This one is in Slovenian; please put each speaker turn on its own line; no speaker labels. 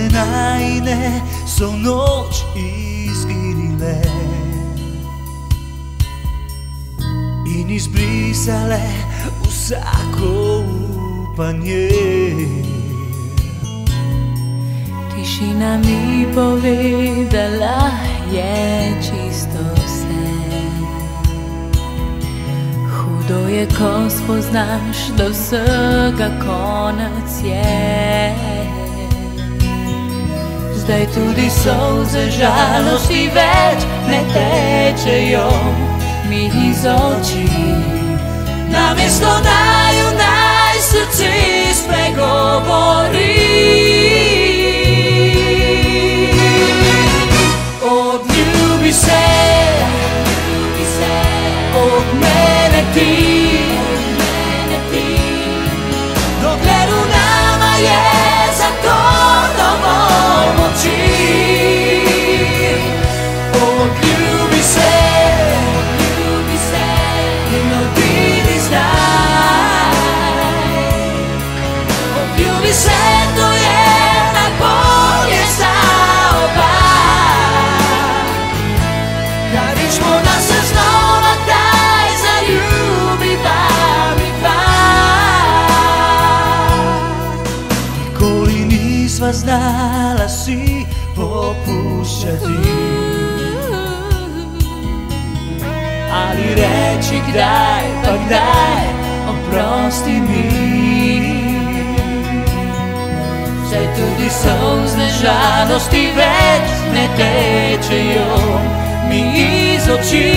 najne so noč izginile in izbrisale vsako upanje.
Tišina mi povedala je čisto vse. Hudo je, ko spoznaš, da vsega konec je. Zdaj tudi solze žalosti več ne tečejo mi iz oči. Namesto naju naj srce spregovori. Odljubi se od mene ti, dokler v nama je za to dovolj moči. Odljubi se in odidi zdaj. Odljubi se, to je najbolje za oba. Karičmo da se znova daj zaljubiva midva. Nikoli nisva znala si popuščati, ali reči kdaj, pa kdaj oprosti mi. Zdaj tudi solzne žalosti več ne tečejo mi iz oči.